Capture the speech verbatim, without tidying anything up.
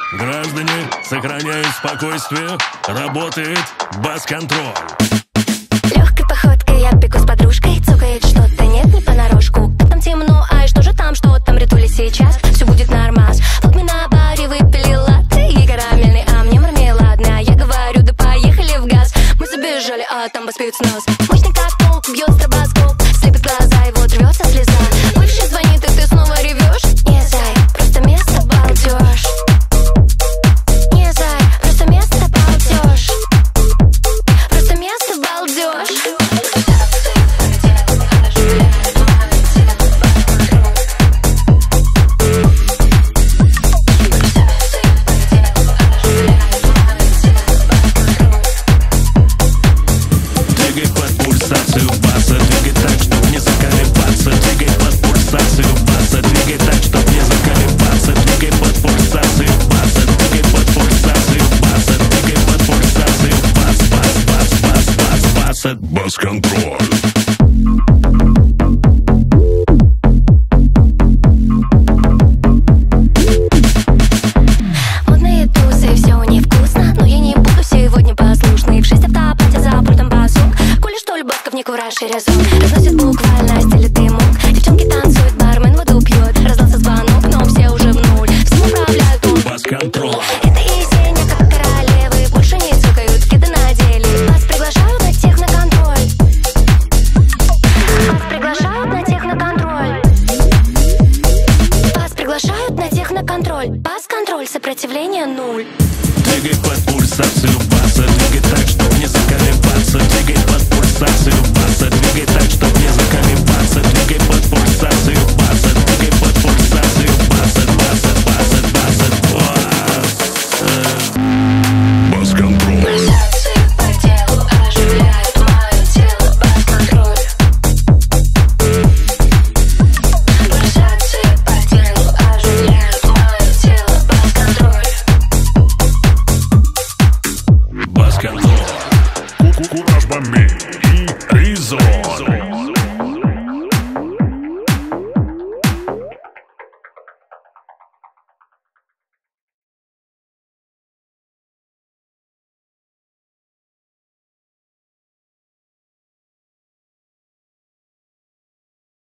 Граждане, сохраняют спокойствие. Работает бас-контроль. Легкой походкой я бегу с подружкой. Цокает что-то, нет, не понарошку. Там темно, ай, что же там, что там, ритули сейчас. Все будет нормас. Вот мы на баре выпили латте и карамельный, а мне мармеладный. А я говорю, да поехали в газ. Мы забежали, а там воспеют с нас. Мощный как полк, бьет стробоскоп. Слепит глаза, и вот рвется слеза. Бывший звонит, и ты снова ревешь. Не зай, просто место балдеж. Не зай, просто место балдеж. Просто место балдеж. Двигай под пульсацию баса, двигай так, чтоб не заколебаться. Двигай под пульсацию баса, двигай так, чтоб не заколебаться. Двигай под пульсацию баса, двигай под пульсацию баса, двигай под пульсацию бас, бас, бас, бас, бас, бас, бас-контроль. Модные тусы, все невкусно, но я не буду сегодня послушной. В шесть автопати за пультом басок. Коли что, любовка в не кураж и резон. Разносит буквально стиль дымок. Девчонки танцуют, бармен воду пьет. Раздался звонок, но все уже в нуль. Всем управляют он. Бас-контроль. Это Есения, как королевы. Больше не цокают, кеды надели. Вас приглашают на техноконтроль. Вас приглашают на техноконтроль. Вас приглашают на техноконтроль. Бас-контроль, сопротивление нуль. Двигай под пульсацию баса, двигай так, чтоб не заколебаться. Двигай под пульсацию баса, двигай так, чтоб не заколебаться. Двигай под пульсацию баса, двигай под пульсацию